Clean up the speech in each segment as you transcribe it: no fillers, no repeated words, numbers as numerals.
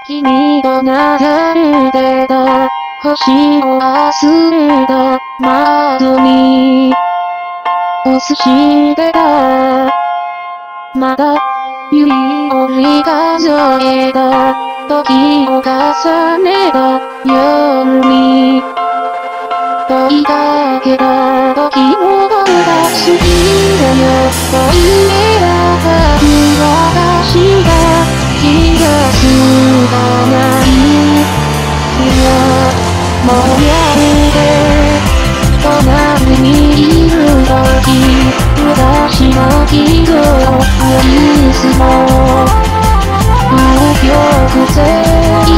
君と流れた星を忘れた窓に映してた。まだ指折り数えた時を重ねた夜に問いかけた時も僕が好きだよと言えなかった私が気がつかないいやもうやめて隣にいる時昔の傷を見すも無力性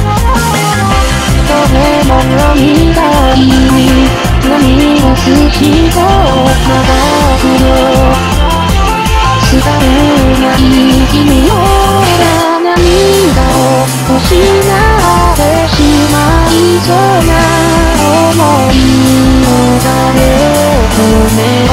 どれもみたいに何をしても長くよ伝えない君の涙を失ってしまいそうな想いを誰を止め